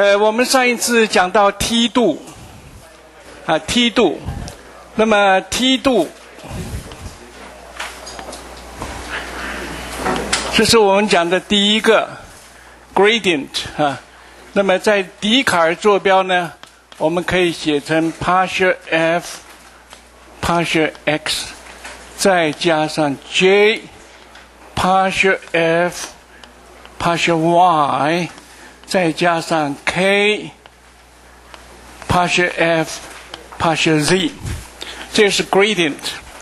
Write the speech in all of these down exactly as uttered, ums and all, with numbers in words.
呃，我们上一次讲到梯度，啊，梯度，那么梯度，这是我们讲的第一个 gradient 啊。那么在笛卡尔坐标呢，我们可以写成 partial f partial x 再加上 j partial f partial y 再加上 k partial f partial z， 这是 gradient。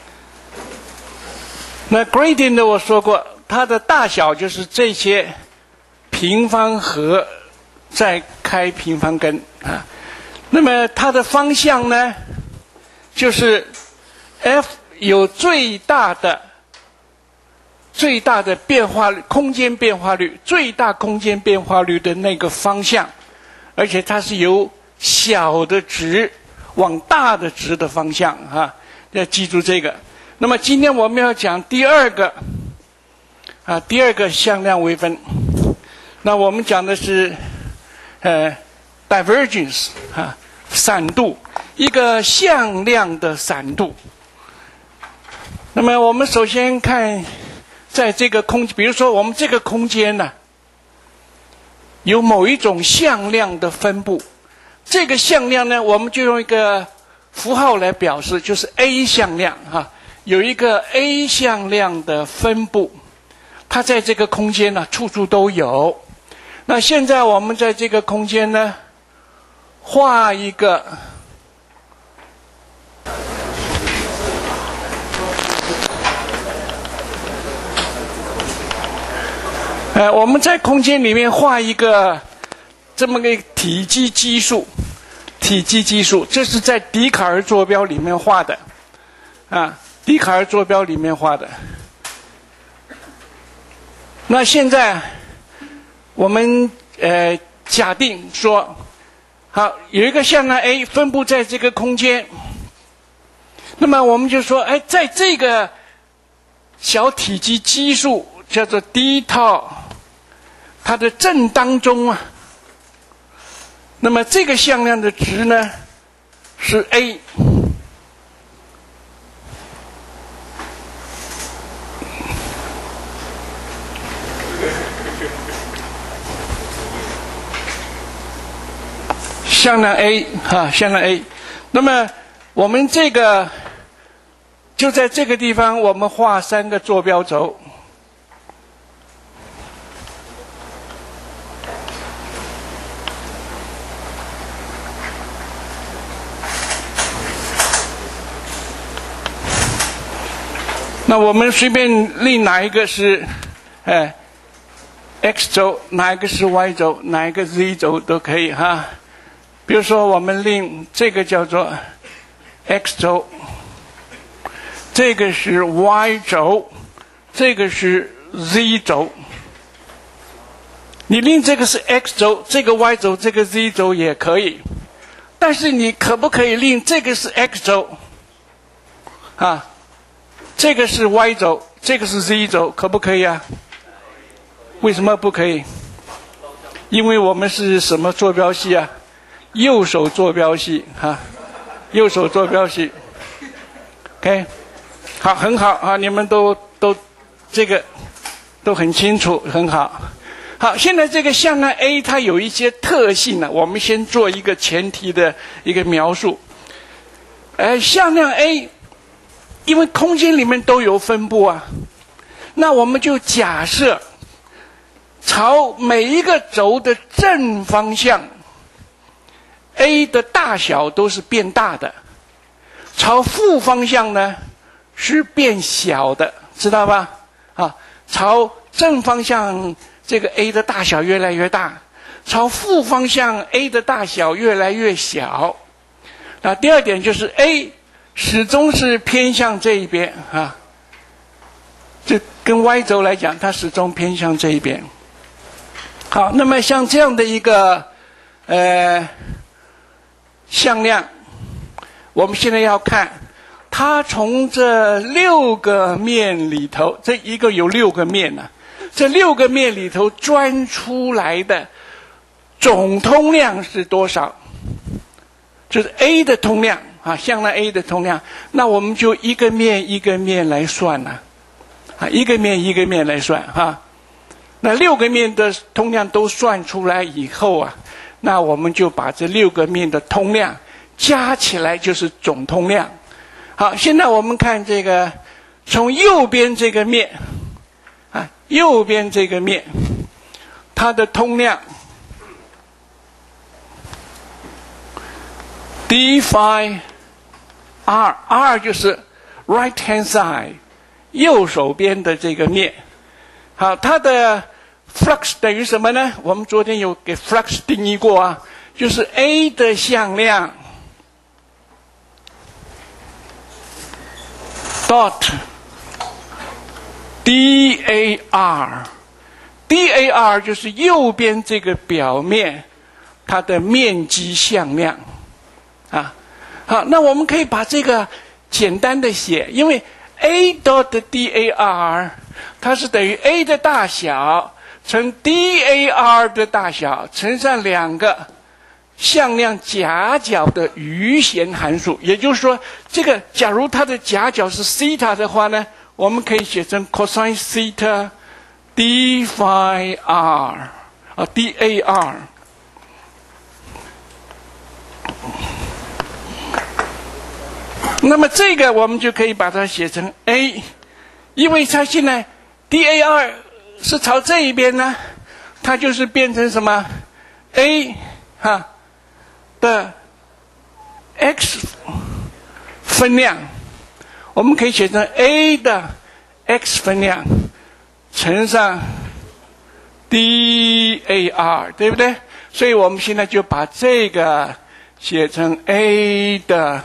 那 gradient 呢，我说过，它的大小就是这些平方和再开平方根啊。那么它的方向呢，就是 f 有最大的最大的变化率，空间变化率，最大空间变化率的那个方向，而且它是由小的值往大的值的方向啊，要记住这个。那么今天我们要讲第二个啊，第二个向量微分。那我们讲的是呃 divergence 啊，散度，一个向量的散度。那么我们首先看。在这个空，比如说我们这个空间呢，有某一种向量的分布，这个向量呢，我们就用一个符号来表示，就是 A 向量哈，有一个 A 向量的分布，它在这个空间呢，处处都有。那现在我们在这个空间呢，画一个。呃，我们在空间里面画一个这么个体积基数，体积基数，这是在笛卡尔坐标里面画的，啊，笛卡尔坐标里面画的。那现在我们呃假定说，好，有一个向量 A 分布在这个空间，那么我们就说，哎，在这个小体积基数叫做 d 套。它的正当中啊，那么这个向量的值呢是 A， 向量 A 哈，向量 A。那么我们这个就在这个地方，我们画三个坐标轴。那我们随便另哪一个是，哎 ，x 轴，哪一个是 y 轴，哪一个 z 轴都可以哈。比如说，我们另这个叫做 x 轴，这个是 y 轴，这个是 z 轴。你另这个是 x 轴，这个 y 轴，这个 z 轴也可以。但是你可不可以另这个是 x 轴，啊？这个是 y 轴，这个是 z 轴，可不可以啊？为什么不可以？因为我们是什么坐标系啊？右手坐标系哈，右手坐标系。OK， 好，很好啊，你们都都这个都很清楚，很好。好，现在这个向量 A 它有一些特性呢，我们先做一个前提的一个描述。呃，向量 A。因为空间里面都有分布啊，那我们就假设朝每一个轴的正方向 A 的大小都是变大的，朝负方向呢是变小的，知道吧？啊，朝正方向这个 A 的大小越来越大，朝负方向 A 的大小越来越小。那第二点就是 A始终是偏向这一边啊，这跟 y 轴来讲，它始终偏向这一边。好，那么像这样的一个呃向量，我们现在要看它从这六个面里头，这一个有六个面呢、啊，这六个面里头钻出来的总通量是多少？就是 A 的通量啊，向量 A 的通量，那我们就一个面一个面来算了，啊，一个面一个面来算哈、啊。那六个面的通量都算出来以后啊，那我们就把这六个面的通量加起来就是总通量。好，现在我们看这个，从右边这个面，啊，右边这个面，它的通量 d phi r r 就是 right hand side 右手边的这个面。好，它的 flux 等于什么呢？我们昨天有给 flux 定义过啊，就是 A 的向量 dot dar dar 就是右边这个表面它的面积向量啊。好，那我们可以把这个简单的写，因为 A dot dar 它是等于 A 的大小乘 dar 的大小乘上两个向量夹角的余弦函数，也就是说，这个假如它的夹角是西塔的话呢，我们可以写成 cosine theta d phi r 啊 dar。那么这个我们就可以把它写成 A， 因为它现在 dar 是朝这一边呢，它就是变成什么 A 哈的 x 分量，我们可以写成 A 的 x 分量乘上 dar， 对不对？所以我们现在就把这个写成 A 的，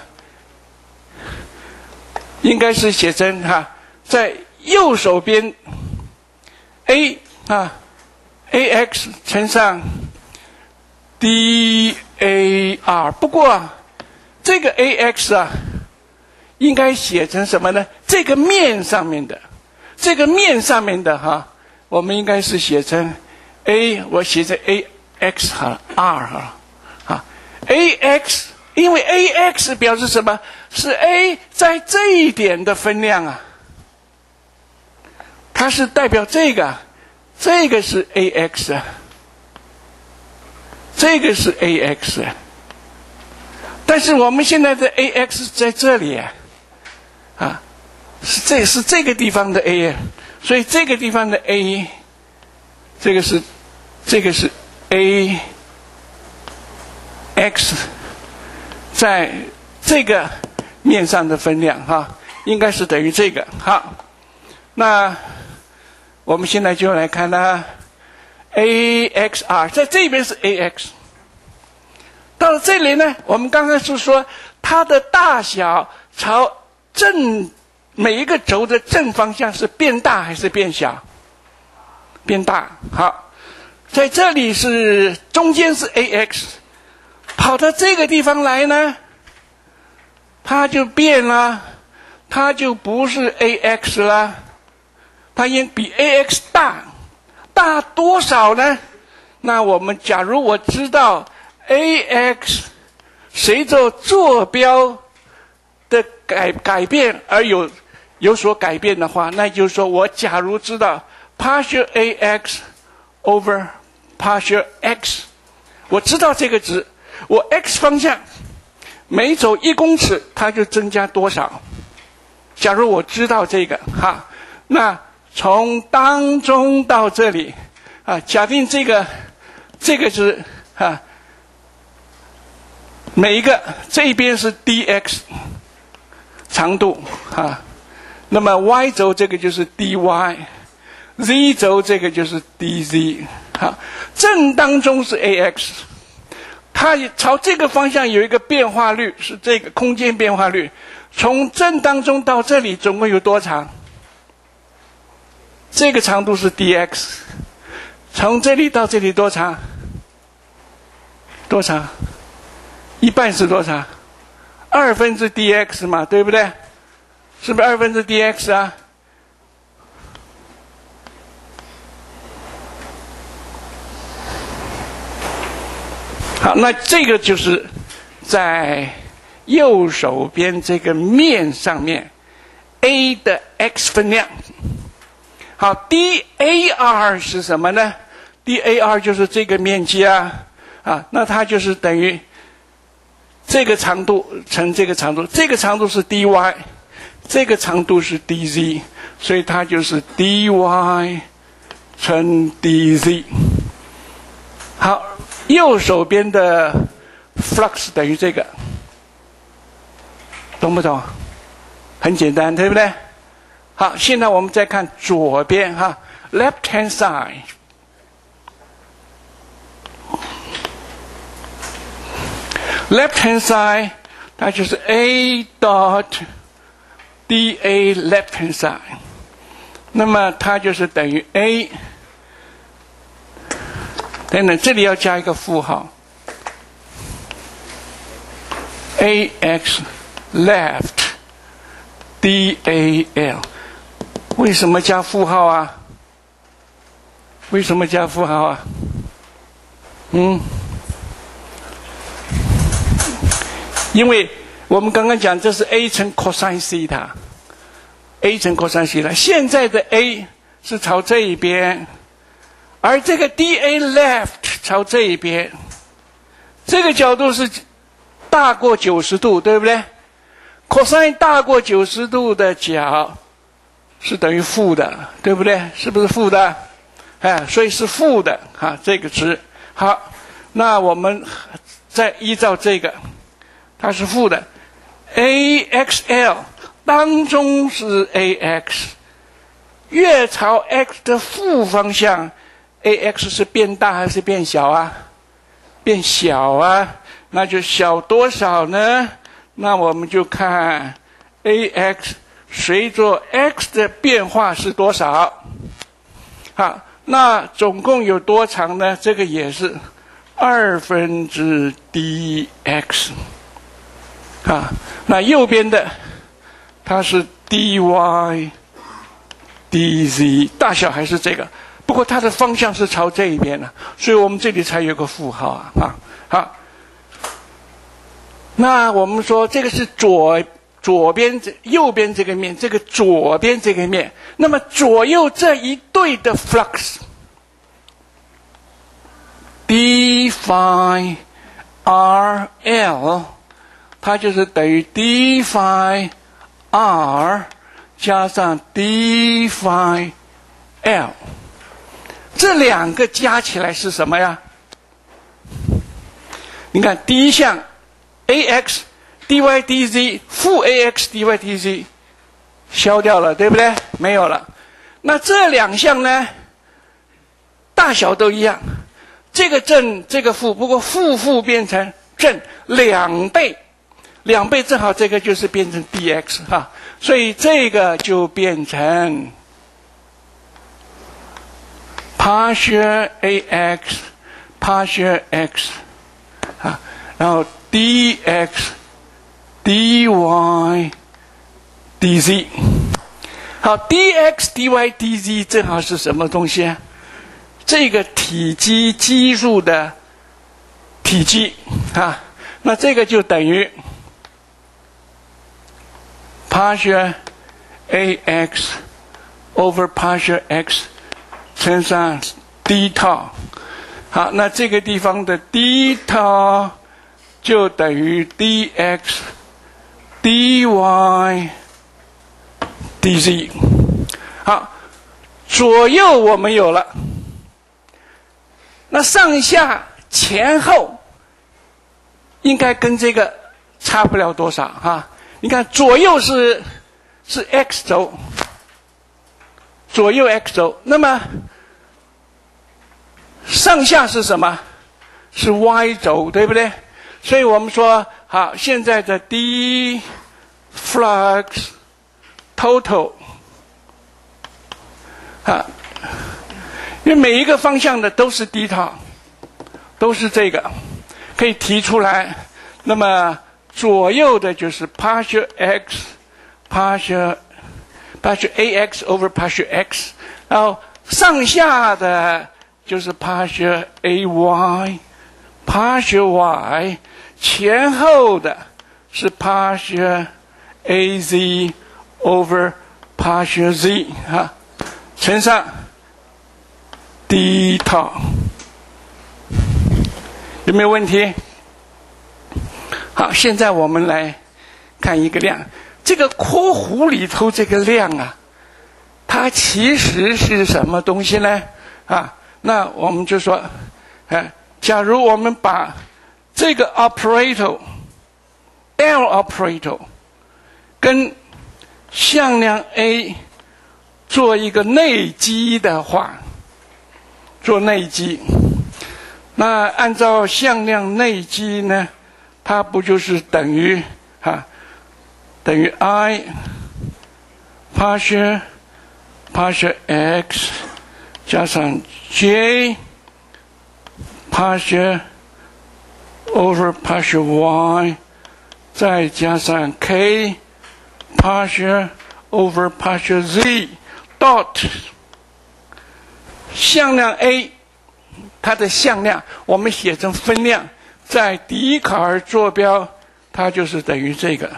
应该是写成哈，在右手边 A 啊 ax 乘上 dar， 不过这个 ax 啊，应该写成什么呢？这个面上面的，这个面上面的哈，我们应该是写成 a， 我写成 ax 好了 r 好了，啊 ax， 因为 ax 表示什么？是 a 在这一点的分量啊，它是代表这个，这个是 ax 啊，这个是 ax 啊。但是我们现在的 ax 在这里啊，啊，是这是这个地方的 a 啊，所以这个地方的 a， 这个是这个是 a x 在这个面上的分量哈，应该是等于这个。好，那我们现在就来看呢 ，axr 在这边是 ax。到了这里呢，我们刚刚是说它的大小朝正每一个轴的正方向是变大还是变小？变大。好，在这里是中间是 ax， 跑到这个地方来呢，它就变了，它就不是 ax 了，它应比 ax 大，大多少呢？那我们假如我知道ax 随着坐标的改改变而有有所改变的话，那就是说我假如知道 partial ax over partial x， 我知道这个值，我 x 方向每走一公尺它就增加多少？假如我知道这个哈，那从当中到这里啊，假定这个这个是啊。每一个这一边是 dx 长度啊，那么 y 轴这个就是 dy，z 轴这个就是 dz 啊，正当中是 ax， 它朝这个方向有一个变化率，是这个空间变化率，从正当中到这里总共有多长？这个长度是 dx， 从这里到这里多长？多长？一半是多少？二分之 dx 嘛，对不对？是不是二分之 dx 啊？ 好，那这个就是在右手边这个面上面 a 的 x 分量。好 ，dAr 是什么呢 ？dAr 就是这个面积啊，啊，那它就是等于这个长度乘这个长度，这个长度是 dy， 这个长度是 dz， 所以它就是 dy 乘 dz。好，右手边的 flux 等于这个，懂不懂？很简单，对不对？好，现在我们再看左边哈 ，left hand side。left hand side 它就是 a dot dA left hand side， 那么它就是等于 a 等等，这里要加一个负号 ax left dAl。为什么加负号啊？为什么加负号啊？嗯，因为我们刚刚讲这是 a 乘 cosine theta，a 乘 cosine theta， 现在的 a 是朝这一边，而这个 dA left 朝这一边，这个角度是大过九十度，对不对 ？cosine 大过九十度的角是等于负的，对不对？是不是负的？哎，所以是负的哈，这个值。好，那我们再依照这个，它是负的 ，axl 当中是 ax， 越朝 x 的负方向 ，ax 是变大还是变小啊？变小啊，那就小多少呢？那我们就看 ax 随着 x 的变化是多少？好，那总共有多长呢？这个也是二分之 dx。啊，那右边的它是 dy dz， 大小还是这个，不过它的方向是朝这一边的，所以我们这里才有个负号啊。啊，好，那我们说这个是左左边这右边这个面，这个左边这个面，那么左右这一对的 flux d phi rl。它就是等于 d phi r 加上 d phi l， 这两个加起来是什么呀？你看第一项 ax dy dz 负 ax dy dz 消掉了，对不对？没有了。那这两项呢，大小都一样，这个正这个负，不过负负变成正两倍。两倍正好，这个就是变成 dx 哈，所以这个就变成 partial ax partial x 啊，然后 dx dy dz。好 ，dx dy dz 正好是什么东西啊？这个体积基数的体积啊，那这个就等于partial ax over partial x 乘上 d tau， 好，那这个地方的 d tau 就等于 dx dy dz。好，左右我们有了，那上下前后应该跟这个差不了多少哈。你看左右是是 x 轴，左右 x 轴，那么上下是什么？是 y 轴，对不对？所以我们说，好，现在的 d flux total 啊，因为每一个方向的都是 d tau， 都是这个，可以提出来。那么左右的就是 partial x partial partial ax over partial x， 然后上下的就是 partial ay partial y 前后的是 partial az over partial z 啊，乘上 d 套，有没有问题？好，现在我们来看一个量，这个括弧里头这个量啊，它其实是什么东西呢？啊，那我们就说，哎，假如我们把这个 operator L operator 跟向量 A 做一个内积的话，做内积，那按照向量内积呢，它不就是等于啊，等于 I partial partial x 加上 j partial over partial y 再加上 k partial over partial z dot 向量 A 它的向量我们写成分量，在笛卡尔坐标它就是等于这个。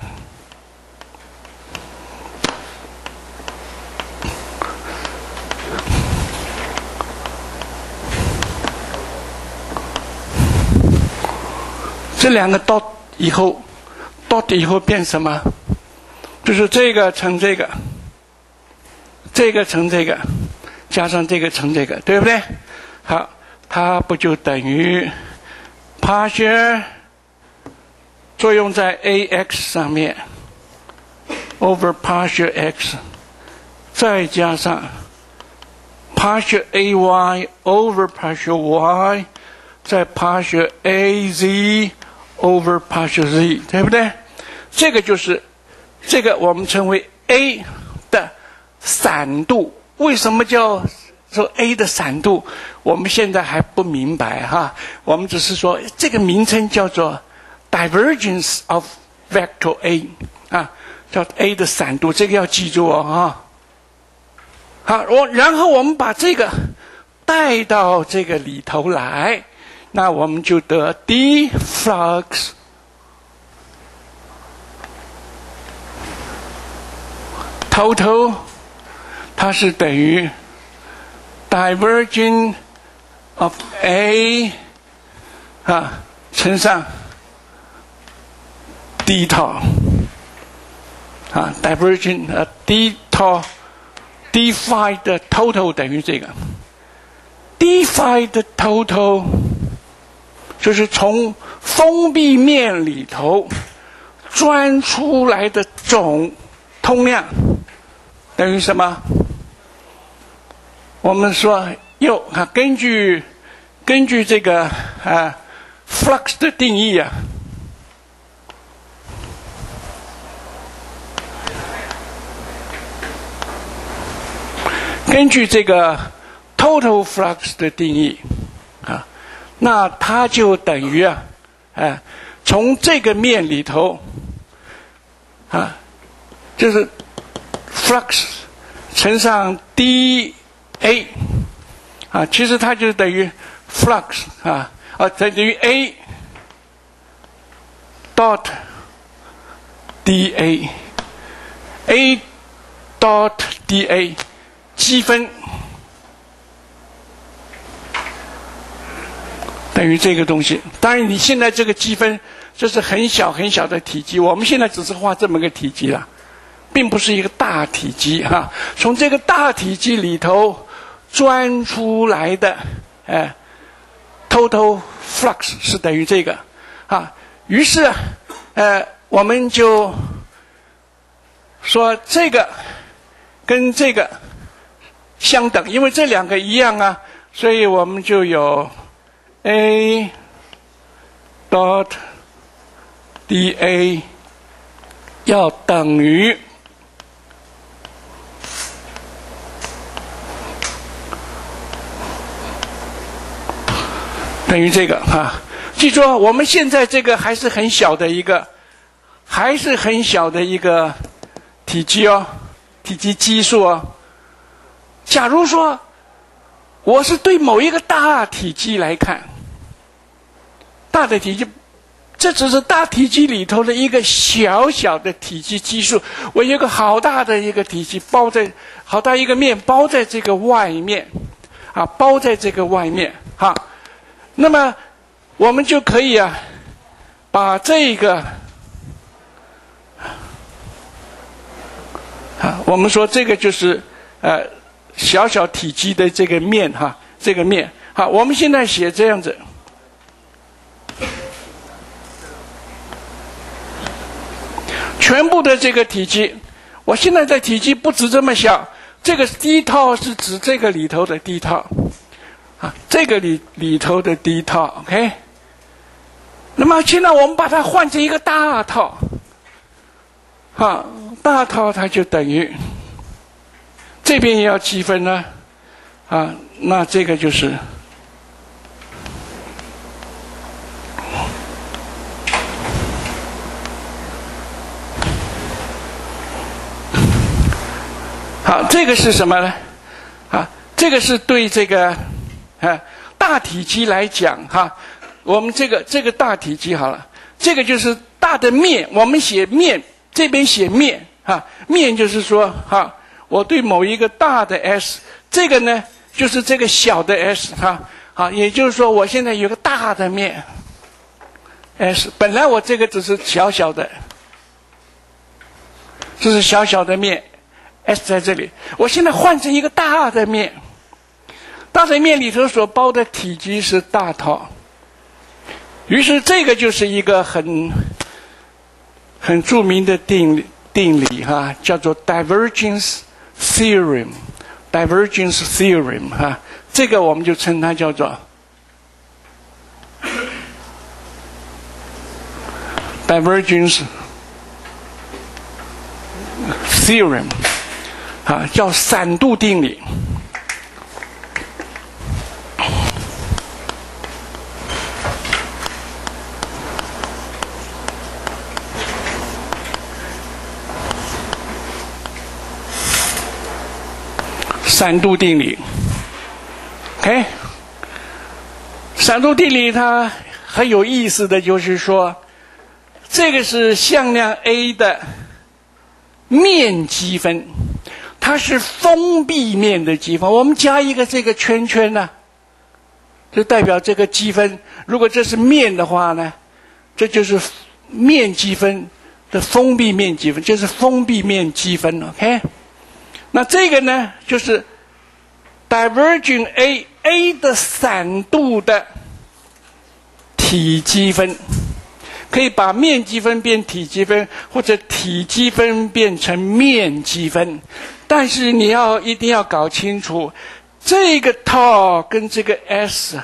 这两个 dot 以后 dot 以后变什么？就是这个乘这个，这个乘这个，加上这个乘这个，对不对？好，它不就等于 partial 作用在 ax 上面 over partial x 再加上 partial ay over partial y 再 partial az over partial z， 对不对？这个就是这个我们称为 A 的散度。为什么叫说 A 的散度？我们现在还不明白哈，我们只是说这个名称叫做 divergence of vector A 啊，叫 A 的散度，这个要记住哦哈。好，我然后我们把这个带到这个里头来。那我们就得 d flux total 它是等于 divergence of A 啊乘上 d 套啊 divergence 呃 d 套 d phi 的 total 等于这个 d phi 的 total就是从封闭面里头钻出来的总通量等于什么？我们说又啊，根据根据这个啊 flux 的定义啊，根据这个 total flux 的定义啊。那它就等于啊，哎，从这个面里头，啊，就是 flux 乘上 dA， 啊，其实它就等于 flux 啊，啊，等于 A dot dA，A dot dA 积分。等于这个东西，当然你现在这个积分，这是很小很小的体积，我们现在只是画这么个体积了，并不是一个大体积哈、啊。从这个大体积里头钻出来的，哎 ，total flux 是等于这个啊。于是，呃，我们就说这个跟这个相等，因为这两个一样啊，所以我们就有。A dot dA 要等于等于这个哈，记住我们现在这个还是很小的一个，还是很小的一个体积哦，体积基数哦。假如说我是对某一个大体积来看。 大的体积，这只是大体积里头的一个小小的体积基数。我有个好大的一个体积包在，好大一个面包在这个外面，啊，包在这个外面，哈。那么我们就可以啊，把这个，啊，我们说这个就是呃小小体积的这个面哈，这个面。好，我们现在写这样子。全部的这个体积，我现在的体积不止这么小，这个第一套是指这个里头的第一套，啊，这个里里头的第一套 ，OK。那么现在我们把它换成一个大套，啊，大套它就等于这边也要积分呢，啊，那这个就是。好，这个是什么呢？啊，这个是对这个啊大体积来讲哈，我们这个这个大体积好了，这个就是大的面，我们写面，这边写面哈，面就是说哈，我对某一个大的 S， 这个呢就是这个小的 S 哈，好，也就是说我现在有个大的面 S， 本来我这个只是小小的，这是小小的面。S 在这里，我现在换成一个大的面，大的面里头所包的体积是大套，于是这个就是一个很很著名的定定理哈，叫做 divergence theorem，divergence theorem 哈，这个我们就称它叫做 divergence theorem。啊，叫散度定理。散度定理 ，OK， 散度定理它很有意思的就是说，这个是向量 A 的面积分。它是封闭面的积分，我们加一个这个圈圈呢、啊，就代表这个积分。如果这是面的话呢，这就是面积分的封闭面积分，就是封闭面积分 ，OK？ 那这个呢，就是 diverging A A 的散度的体积分。可以把面积分变体积分，或者体积分变成面积分，但是你要一定要搞清楚，这个套跟这个 S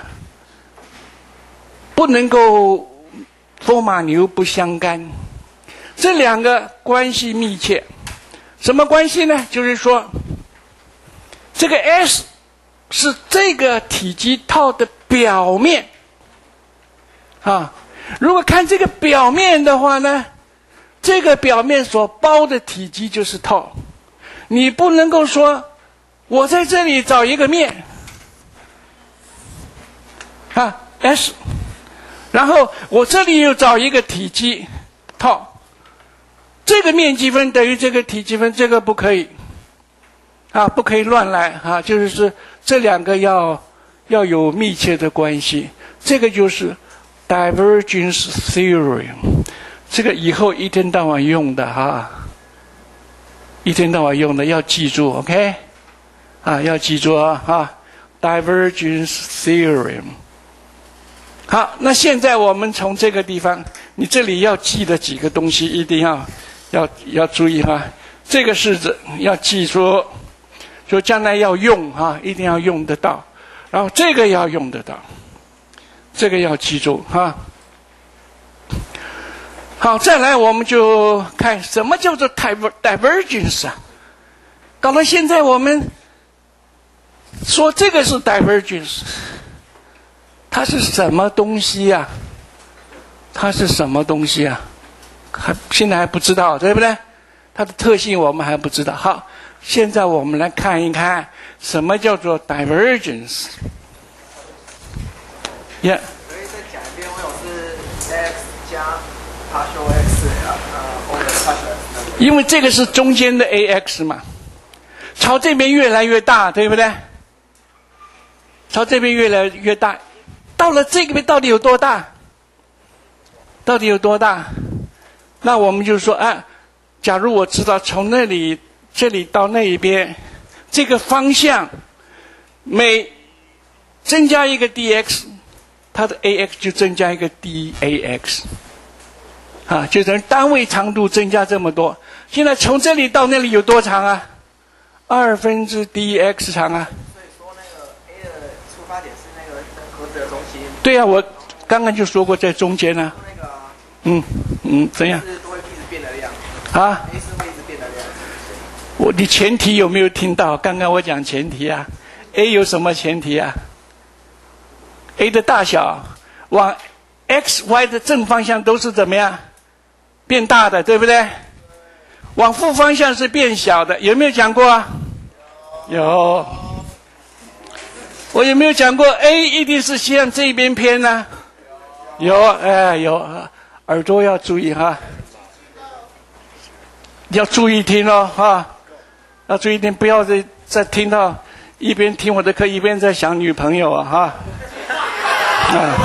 不能够风马牛不相干，这两个关系密切。什么关系呢？就是说，这个 S 是这个体积套的表面，啊。如果看这个表面的话呢，这个表面所包的体积就是套。你不能够说，我在这里找一个面，啊 S， 然后我这里又找一个体积套，这个面积分等于这个体积分，这个不可以，啊，不可以乱来啊，就是说这两个要要有密切的关系，这个就是。divergence theorem， 这个以后一天到晚用的哈，一天到晚用的要记住 ，OK？ 啊，要记住啊，哈 ，divergence theorem。好，那现在我们从这个地方，你这里要记的几个东西一定要要要注意哈，这个式子要记住，就将来要用哈，一定要用得到，然后这个要用得到。这个要记住哈。好，再来我们就看什么叫做 divergence 啊。搞到现在我们说这个是 divergence， 它是什么东西呀、啊？它是什么东西啊？还现在还不知道，对不对？它的特性我们还不知道。好，现在我们来看一看什么叫做 divergence。Yeah. 可以再讲一遍，魏老师 x 加 partial x 呃 over partial x。 因为这个是中间的 ax 嘛，朝这边越来越大，对不对？朝这边越来越大，到了这个边到底有多大？到底有多大？那我们就说，啊，假如我知道从那里这里到那一边，这个方向每增加一个 dx， 它的 ax 就增加一个 dax， 啊，就等于单位长度增加这么多。现在从这里到那里有多长啊？二分之 dx 长啊。 所以说那个 a 的出发点是那个盒子的中心。 对啊，我刚刚就说过在中间啊。 那个、啊、 嗯嗯，怎样？ 是都会一直变的量。 啊 ？a 是会一直变的量。 我你前提有没有听到？刚刚我讲前提啊 ，a 有什么前提啊 ？a 的大小往 x、y 的正方向都是怎么样？变大的，对不对？往负方向是变小的，有没有讲过啊？有。我有没有讲过 a 一定是向这边偏呢？有，哎，有，耳朵要注意哈，要注意听哦，哈，要注意听，不要再再听到一边听我的课一边在想女朋友啊，哈。啊。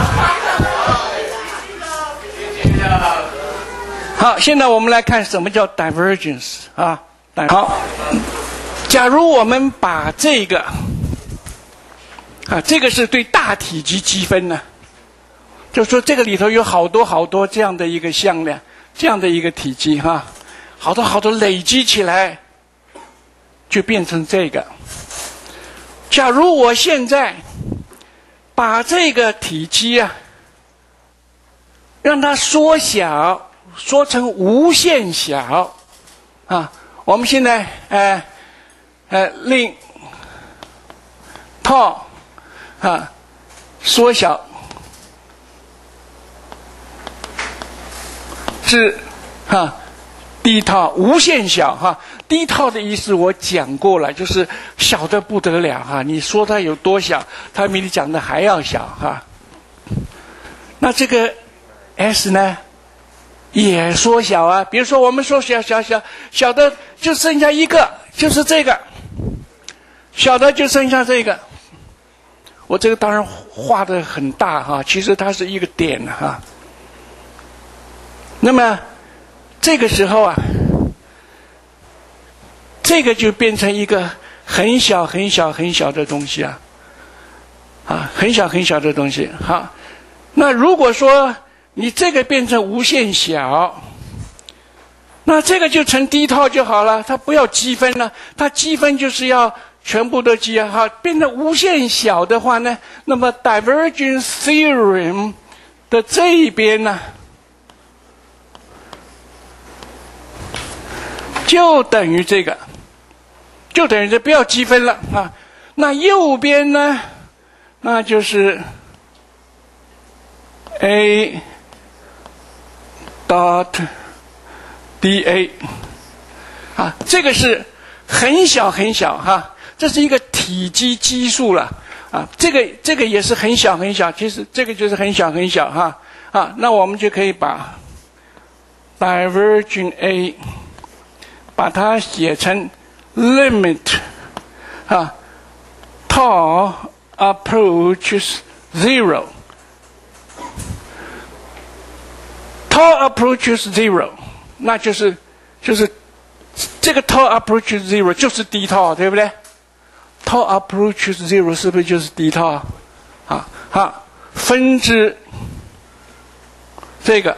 好，现在我们来看什么叫 divergence 啊？好，假如我们把这个啊，这个是对大体积积分呢，就是说这个里头有好多好多这样的一个向量，这样的一个体积哈，好多好多累积起来，就变成这个。假如我现在把这个体积啊，让它缩小。缩成无限小，啊，我们现在呃呃令 tau 啊缩小至哈 d tau 无限小哈 ，d tau 的意思我讲过了，就是小的不得了哈，你说它有多小，它比你讲的还要小哈。那这个 s 呢？也缩小啊，比如说我们说小小小小的就剩下一个，就是这个，小的就剩下这个。我这个当然画的很大哈，其实它是一个点哈。那么这个时候啊，这个就变成一个很小很小很小的东西啊，啊，很小很小的东西。好，那如果说你这个变成无限小，那这个就成低套就好了，它不要积分了，它积分就是要全部都积啊。好，变成无限小的话呢，那么 divergence theorem 的这一边呢，就等于这个，就等于这不要积分了啊。那右边呢，那就是 a dot dA 啊，这个是很小很小哈，这是一个体积基数了啊，这个这个也是很小很小，其实这个就是很小很小哈啊，那我们就可以把 divergent A 把它写成 limit 啊 tau approaches zero。tau approaches zero， 那就是就是这个 tau approaches zero 就是低 tau， 对不对 ？tau approaches zero 是不是就是低 tau？ 啊好，分之这个，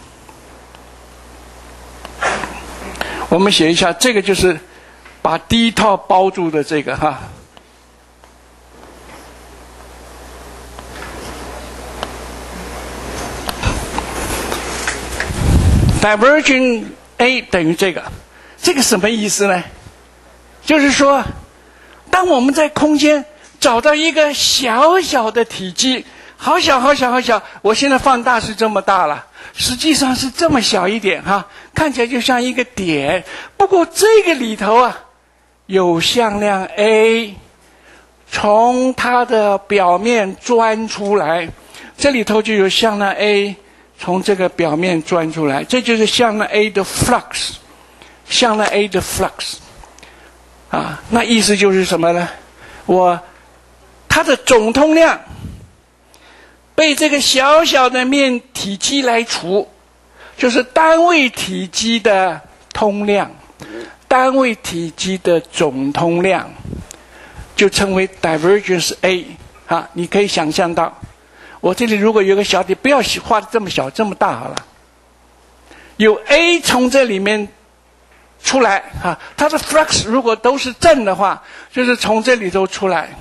我们写一下，这个就是把低 tau包住的这个哈。divergent A 等于这个，这个什么意思呢？就是说，当我们在空间找到一个小小的体积，好小好小好小，我现在放大是这么大了，实际上是这么小一点哈，看起来就像一个点。不过这个里头啊，有向量 A 从它的表面钻出来，这里头就有向量 A 从这个表面钻出来，这就是向量 A 的 flux， 向量 A 的 flux， 啊，那意思就是什么呢？我它的总通量被这个小小的面体积来除，就是单位体积的通量，单位体积的总通量，就称为 divergence A 啊。你可以想象到，我这里如果有个小点，不要画的这么小，这么大好了。有 A 从这里面出来啊，它的 flux 如果都是正的话，就是从这里头出来。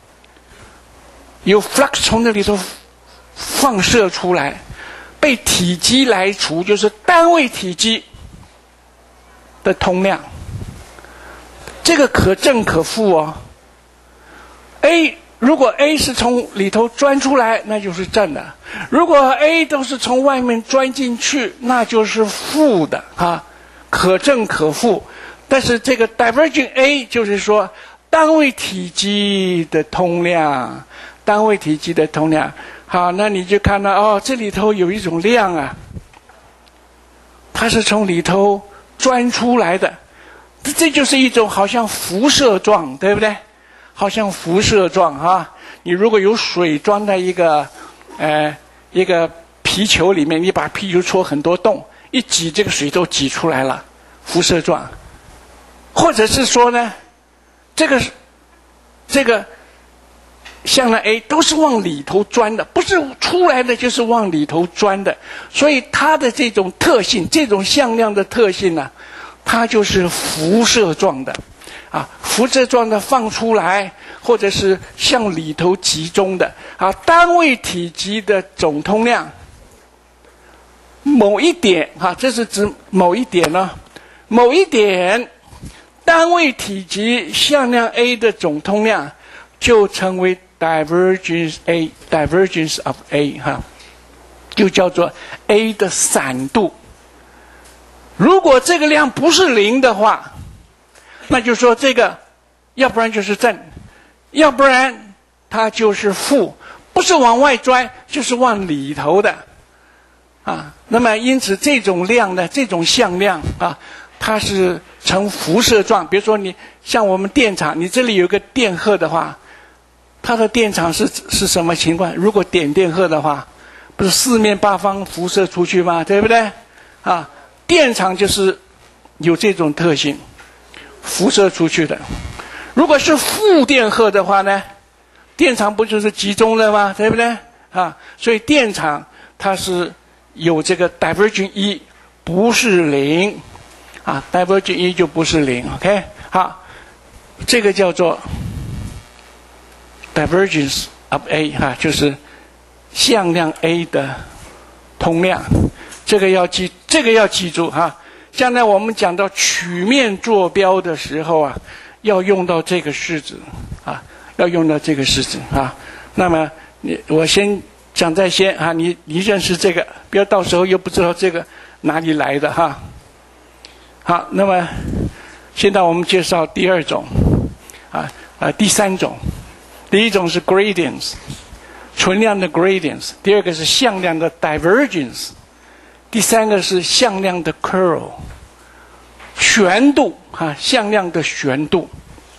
有 flux 从这里头放射出来，被体积来除，就是单位体积的通量。这个可正可负哦。A 如果 A 是从里头钻出来，那就是正的；如果 A 都是从外面钻进去，那就是负的啊，可正可负。但是这个 divergent A 就是说单位体积的通量，单位体积的通量。好，那你就看到哦，这里头有一种量啊，它是从里头钻出来的，这就是一种好像辐射状，对不对？好像辐射状啊。你如果有水装在一个呃一个皮球里面，你把皮球戳很多洞，一挤这个水都挤出来了，辐射状。或者是说呢，这个这个向量 A 都是往里头钻的，不是出来的就是往里头钻的，所以它的这种特性，这种向量的特性呢，它就是辐射状的啊，辐射状的放出来，或者是向里头集中的啊。单位体积的总通量，某一点啊，这是指某一点呢，某一点单位体积向量 A 的总通量就称为 divergence A， divergence of A 哈，就叫做 A 的散度。如果这个量不是零的话，那就说这个要不然就是正，要不然它就是负，不是往外钻就是往里头的啊。那么因此这种量呢，这种向量啊，它是呈辐射状。比如说你像我们电场，你这里有个电荷的话，它的电场是是什么情况？如果点电荷的话，不是四面八方辐射出去吗？对不对？啊，电场就是有这种特性，辐射出去的。如果是负电荷的话呢，电场不就是集中了吗？对不对？啊，所以电场它是有这个 divergent E 不是零啊 ，divergent E 就不是零 ，OK， 好，这个叫做 divergence of A 哈、啊，就是向量 A 的通量，这个要记，这个要记住哈、啊。将来我们讲到曲面坐标的时候啊，要用到这个式子啊，要用到这个式子啊。那么你我先讲在先啊，你你认识这个，不要到时候又不知道这个哪里来的哈。好，那么现在我们介绍第二种啊啊第三种，第一种是 gradients， 存量的 gradients， 第二个是向量的 divergence。第三个是向量的 curl， 旋度啊，向量的旋度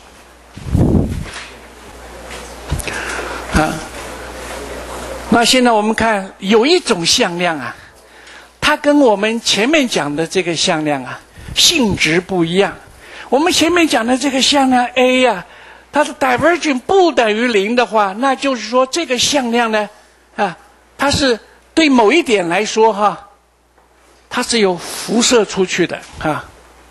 啊。那现在我们看有一种向量啊，它跟我们前面讲的这个向量啊性质不一样。我们前面讲的这个向量 A 啊，它的 divergence 不等于零的话，那就是说这个向量呢啊，它是对某一点来说哈、啊。它是有辐射出去的啊，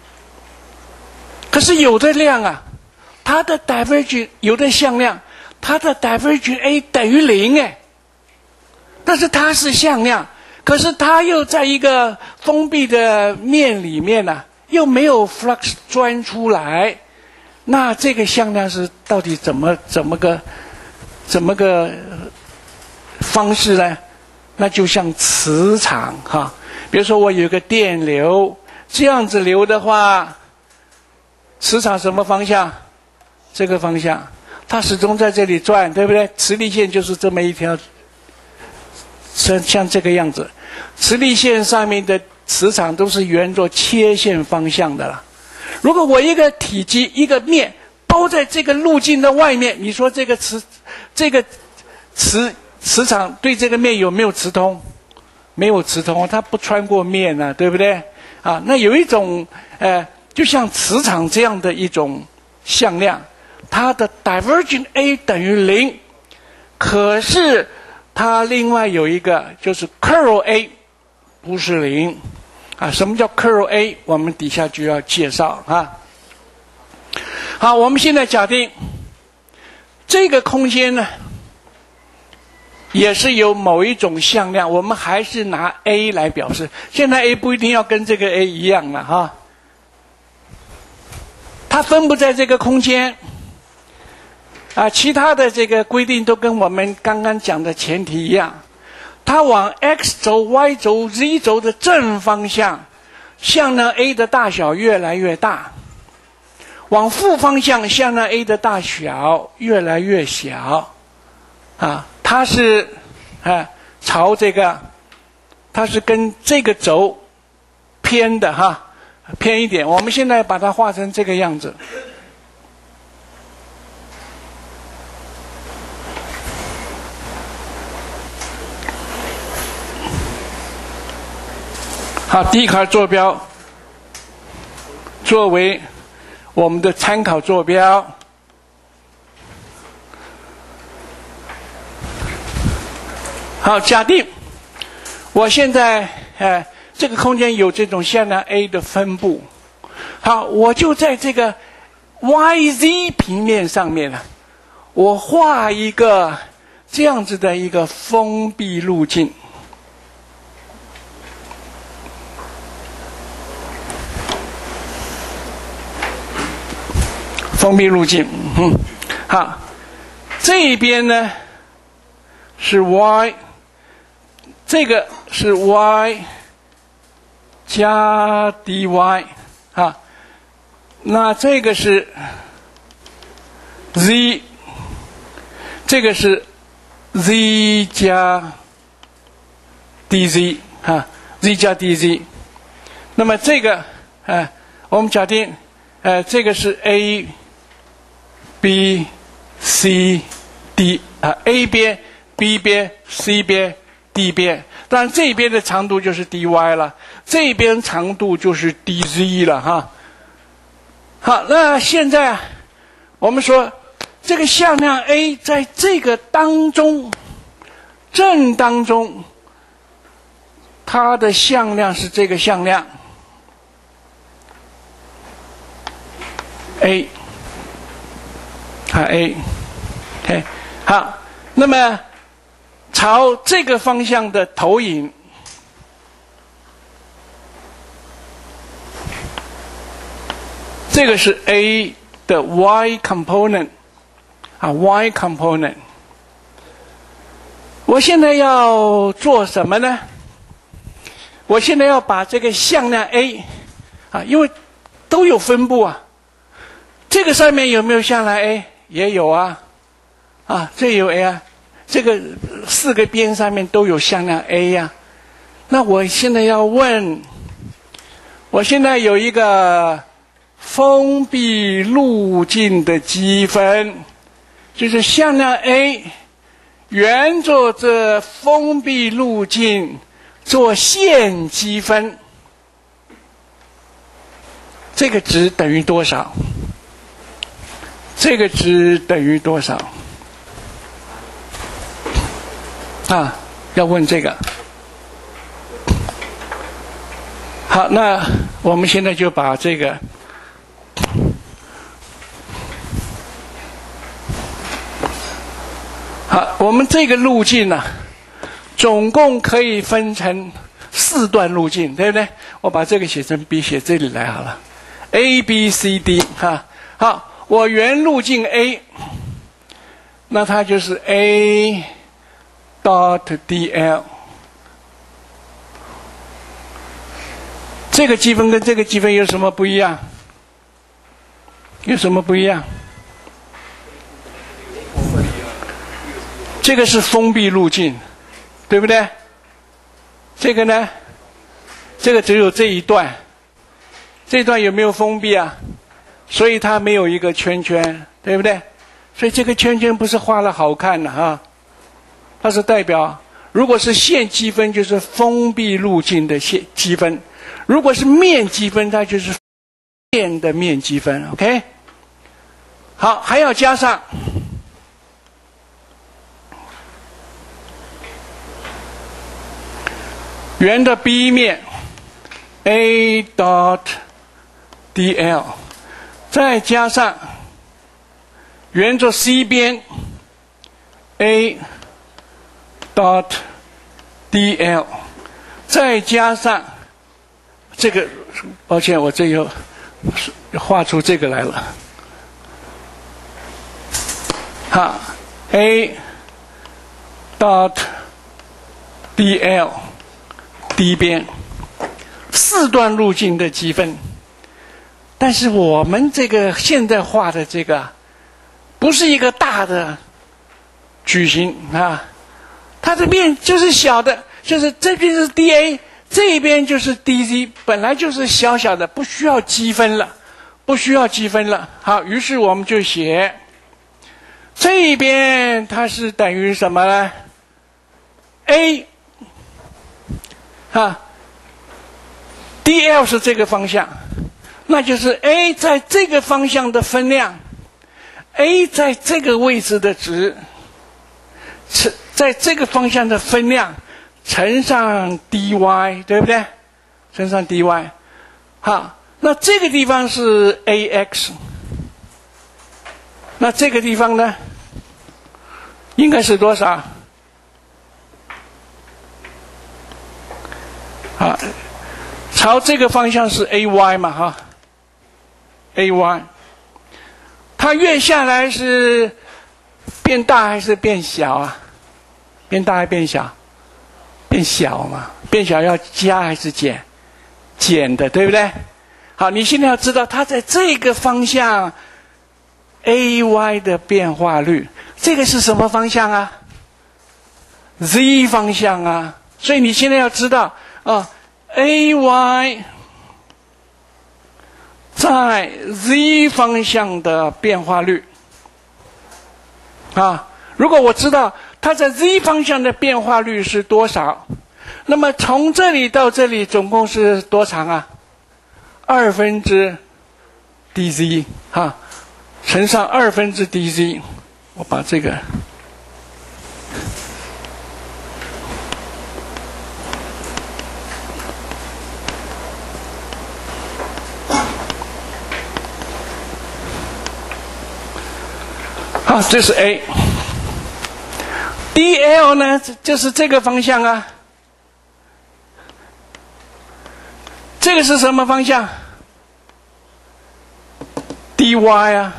可是有的量啊，它的 divergence 有的向量，它的 divergence A 等于零哎，但是它是向量，可是它又在一个封闭的面里面呢、啊，又没有 flux 钻出来，那这个向量是到底怎么怎么个怎么个方式呢？那就像磁场哈、啊。比如说我有个电流，这样子流的话，磁场什么方向？这个方向，它始终在这里转，对不对？磁力线就是这么一条，像像这个样子。 磁力线上面的磁场都是沿着切线方向的了。如果我一个体积一个面包在这个路径的外面，你说这个磁这个磁磁场对这个面有没有磁通？没有磁通，它不穿过面啊，对不对？啊，那有一种呃，就像磁场这样的一种向量，它的 divergent A 等于零，可是它另外有一个就是 curl A 不是零啊。什么叫 curl A？ 我们底下就要介绍啊。好，我们现在假定这个空间呢，也是有某一种向量，我们还是拿 A 来表示。现在 A 不一定要跟这个 A 一样了哈，它分布在这个空间啊，其他的这个规定都跟我们刚刚讲的前提一样。它往 X 轴、Y 轴、Z 轴的正方向，向量 A 的大小越来越大；往负方向，向量 A 的大小越来越小。啊，它是啊朝这个，它是跟这个轴偏的哈，偏一点。我们现在把它画成这个样子。好，笛卡尔坐标作为我们的参考坐标。好，假定我现在呃这个空间有这种向量 A 的分布，好，我就在这个 Y Z 平面上面呢，我画一个这样子的一个封闭路径。封闭路径，嗯，好，这一边呢是 Y。这个是 y 加 dy 啊，那这个是 z， 这个是 z 加 dz 啊 ，z 加 dz。那么这个呃，我们假定呃，这个是 a b c d 啊 ，a 边 b 边 c 边。D 边，当然这边的长度就是 dy 了，这边长度就是 dz 了哈。好，那现在我们说这个向量 A 在这个当中，正当中，它的向量是这个向量 A， 啊 A， OK， 好，那么。朝这个方向的投影，这个是 A 的 Y component 啊 Y component。我现在要做什么呢？我现在要把这个向量 A 啊，因为都有分布啊，这个上面有没有向量 A？ 也有啊，啊，这有 A 啊。这个四个边上面都有向量 A 呀、啊，那我现在要问，我现在有一个封闭路径的积分，就是向量 A 沿着这封闭路径做线积分，这个值等于多少？这个值等于多少？啊，要问这个。好，那我们现在就把这个好，我们这个路径呢、啊，总共可以分成四段路径，对不对？我把这个写成 B， 写这里来好了 ，A B C D 哈。好，我原路径 A， 那它就是 A dot D L。这个积分跟这个积分有什么不一样？有什么不一样？这个是封闭路径，对不对？ 这个呢，这个只有这一段，这一段有没有封闭啊？所以它没有一个圈圈，对不对？所以这个圈圈不是画了好看的哈，它是代表，如果是线积分就是封闭路径的线积分，如果是面积分它就是线的面积分 ，OK？ 好，还要加上圆的 B 面 A dot D L， 再加上沿着 C 边 A dot D L， 再加上这个，抱歉，我这又画出这个来了。好 ，A dot D L D 边四段路径的积分，但是我们这个现在画的这个不是一个大的矩形啊，它这边就是小的，就是这边是 D A， 这边就是 D Z， 本来就是小小的，不需要积分了，不需要积分了。好，于是我们就写这边它是等于什么呢 ？A 啊 ，D L 是这个方向，那就是 A 在这个方向的分量 ，A 在这个位置的值，在这个方向的分量乘上 dy， 对不对？乘上 dy， 好，那这个地方是 ax， 那这个地方呢，应该是多少？啊，朝这个方向是 ay 嘛，哈 ，ay， 它越下来是变大还是变小啊？变大还是变小？变小嘛，变小要加还是减？减的，对不对？好，你现在要知道它在这个方向 ay 的变化率，这个是什么方向啊 ？z 方向啊，所以你现在要知道。啊 ，ay 在 z 方向的变化率啊，如果我知道它在 z 方向的变化率是多少，那么从这里到这里总共是多长啊？二分之 dz 啊，乘上二分之 dz， 我把这个。好，这是 A。D L 呢，就是这个方向啊。这个是什么方向 ？dy 啊。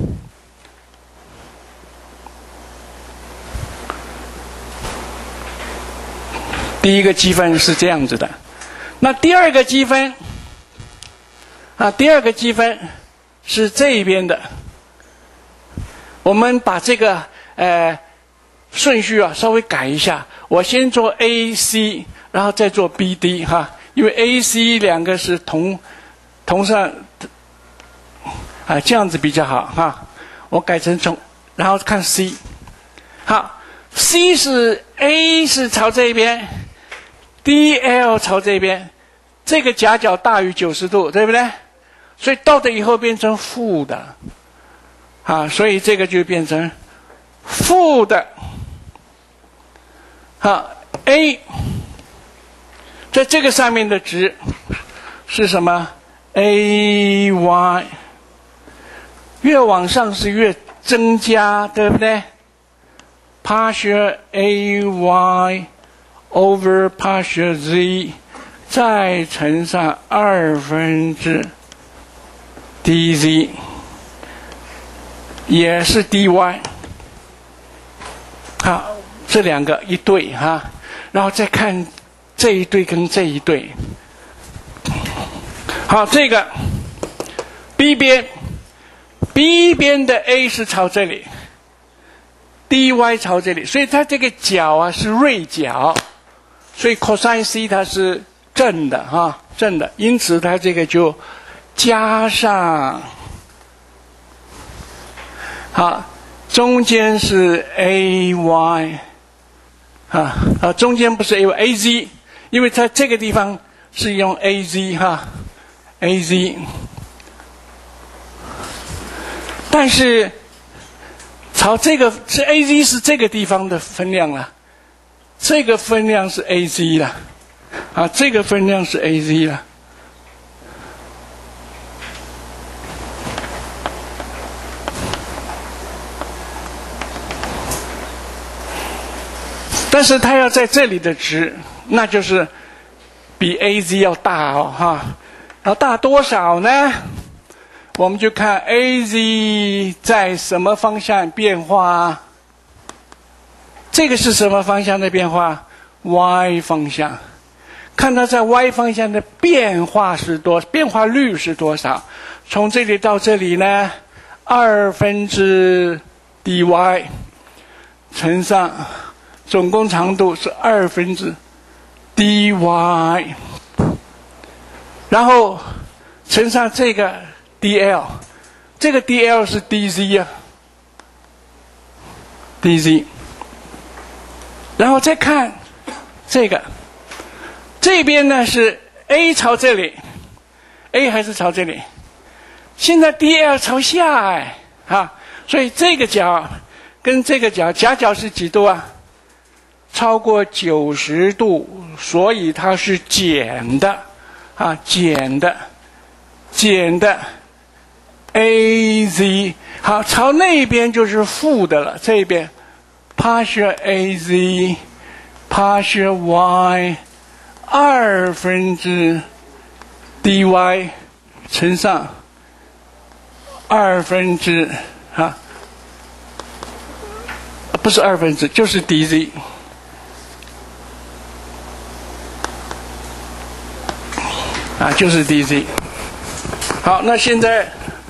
第一个积分是这样子的，那第二个积分啊，第二个积分是这边的。我们把这个呃顺序啊稍微改一下，我先做 A C， 然后再做 B D 哈，因为 A C 两个是同同上啊，这样子比较好哈。我改成从，然后看 C， 好 ，C 是 A 是朝这边 ，D L 朝这边，这个夹角大于九十度，对不对？所以到的以后变成负的。啊，所以这个就变成负的。好 ，A 在这个上面的值是什么 ？ay 越往上是越增加，对不对 ？partial ay over partial z 再乘上二分之 dz。也是 dy， 好，这两个一对哈，然后再看这一对跟这一对，好，这个 B 边 ，B 边的 A 是朝这里 ，dy 朝这里，所以它这个角啊是锐角， 所以 cosine c 它是正的哈，正的，因此它这个就加上，好，中间是 ay 啊啊，中间不是 ay az， 因为在这个地方是用 az 哈 az， 但是朝这个是 az 是这个地方的分量了，这个分量是 az 了，啊，这个分量是 az 了。但是它要在这里的值，那就是比 az 要大哦，哈，要大多少呢？我们就看 az 在什么方向变化。这个是什么方向的变化 ？y 方向。看它在 y 方向的变化是多，变化率是多少？从这里到这里呢，二分之 dy 乘上。总共长度是二分之 dy， 然后乘上这个 dl， 这个 dl 是 dz 啊 ，dz， 然后再看这个，这边呢是 a 朝这里 ，a 还是朝这里，现在 dl 朝下哎，啊，所以这个角跟这个角夹角是几度啊？超过九十度，所以它是减的，啊，减的，减的 az， 好，朝那边就是负的了，这边 partial az partial y 二分之 dy 乘上二分之啊，不是二分之，就是 dz。啊，就是 dz。好，那现在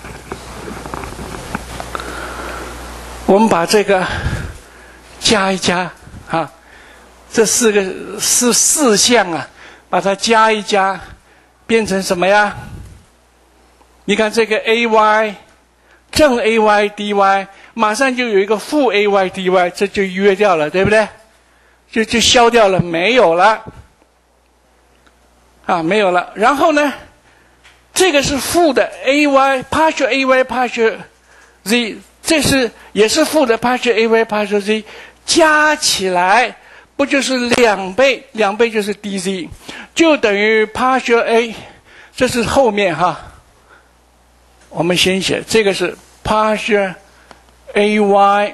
我们把这个加一加啊，这四个四四项啊，把它加一加，变成什么呀？你看这个 ay 正 ay dy， 马上就有一个负 ay dy， 这就约掉了，对不对？就就消掉了，没有了。啊，没有了。然后呢，这个是负的 ay partial ay partial z， 这是也是负的 partial ay partial z， 加起来不就是两倍？两倍就是 dz， 就等于 partial a， 这是后面哈。我们先写这个是 partial ay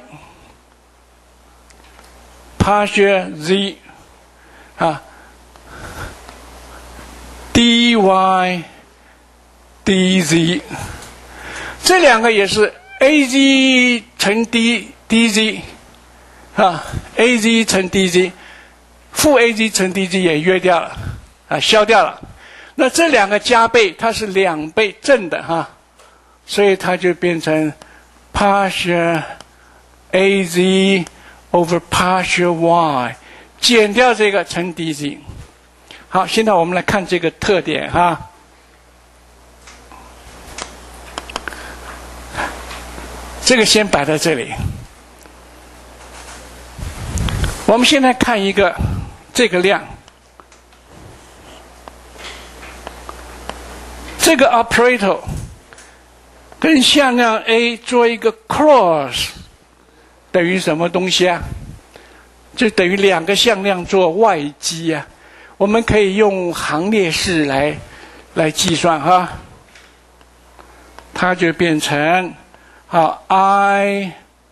partial z 啊。dy dz， 这两个也是 az 乘 d dz 啊 ，az 乘 dz， 负 az 乘 dz 也约掉了啊，消掉了。那这两个加倍，它是两倍正的哈，所以它就变成 partial az over partial y， 减掉这个乘 dz。好，现在我们来看这个特点哈。这个先摆在这里。我们现在看一个这个量，这个 operator 跟向量 a 做一个 cross， 等于什么东西啊？就等于两个向量做外积啊。我们可以用行列式来来计算哈，它就变成好 i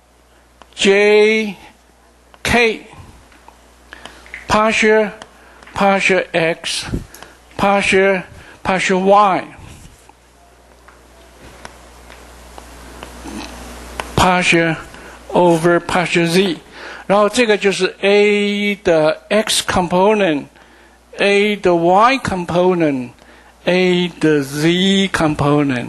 j k partial partial x partial partial y partial over partial z， 然后这个就是 a 的 x component。A 的 y component， A 的 z component，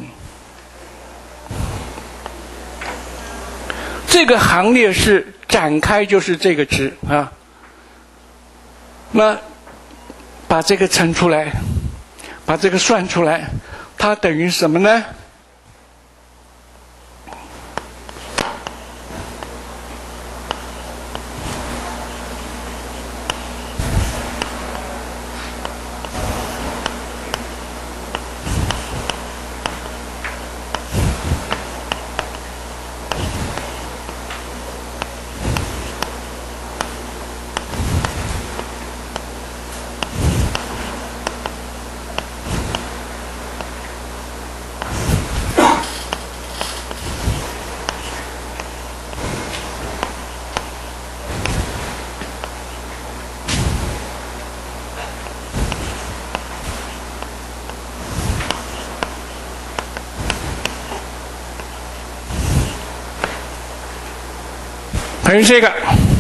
这个行列式展开就是这个值啊。那把这个乘出来，把这个算出来，它等于什么呢？等于这个。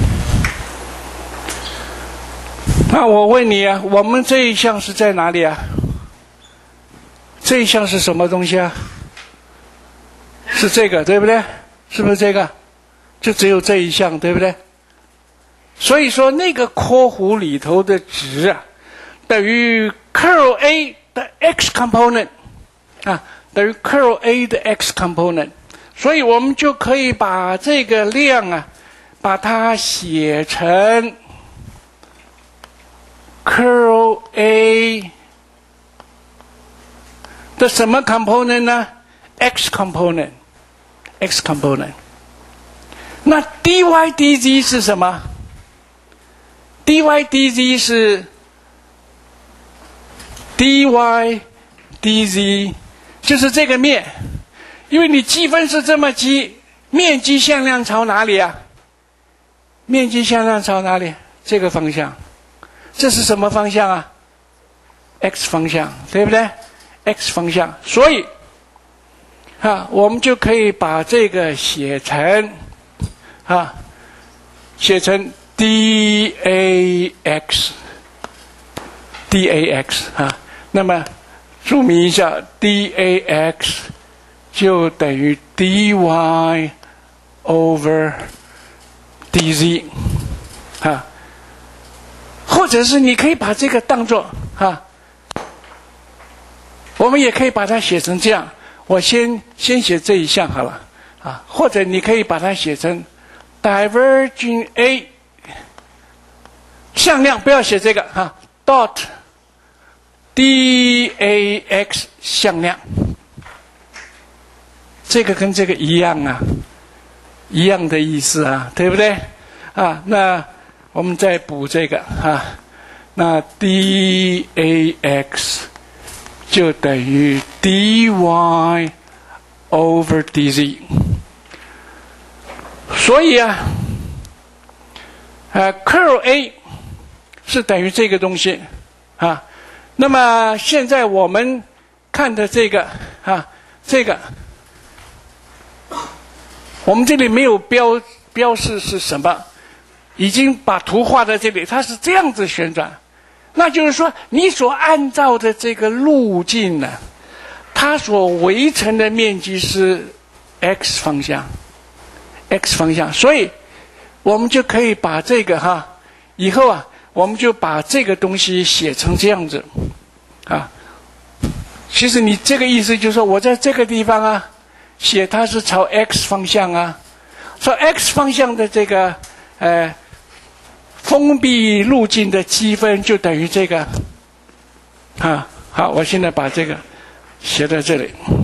那我问你啊，我们这一项是在哪里啊？这一项是什么东西啊？是这个，对不对？是不是这个？就只有这一项，对不对？所以说那个括弧里头的值啊，等于 curl A 的 x component 啊，等于 curl A 的 x component， 所以我们就可以把这个量啊，把它写成 curl A 的什么 component 呢 ？x component，x component。那 dy dz 是什么 ？dy dz 是 dy dz， 就是这个面，因为你积分是这么积，面积向量朝哪里啊？面积向量朝哪里？这个方向。这是什么方向啊 ？x 方向，对不对 ？x 方向，所以啊，我们就可以把这个写成啊，写成 dAx dAx 啊。那么注明一下 dAx 就等于 dy over dz 啊。或者是你可以把这个当作哈，我们也可以把它写成这样。我先先写这一项好了啊，或者你可以把它写成 diverging A 向量，不要写这个哈 ，dot dAx 向量，这个跟这个一样啊，一样的意思啊，对不对啊？那我们再补这个啊，那 dAx 就等于 dy over dz， 所以啊，呃 curl A 是等于这个东西啊。那么现在我们看的这个啊，这个我们这里没有标标示是什么。已经把图画在这里，它是这样子旋转，那就是说，你所按照的这个路径呢，它所围成的面积是 x 方向 ，x 方向，所以我们就可以把这个哈，以后啊，我们就把这个东西写成这样子，啊，其实你这个意思就是说我在这个地方啊，写它是朝 x 方向啊，朝 x 方向的这个呃。封闭路径的积分就等于这个，啊，好，我现在把这个写在这里。